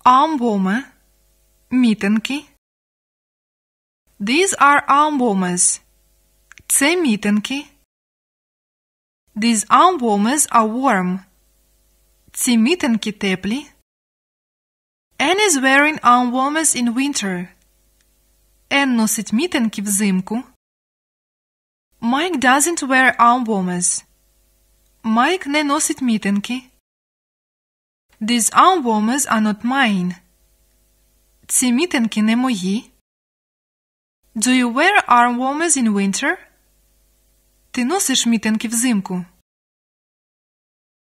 armbåme, мітинки. These are armbåmes. Це мітинки. These armbåmes are warm. Ці мітинки теплі. Anne is wearing armbåmes in winter. Anne носить мітинки взимку. Mike doesn't wear armbåmes. Mike не носить мітинки. These armbåmes are not mine. Ці мітинки не мої. Do you wear armbåmes in winter? Ти носиш мітинки взимку?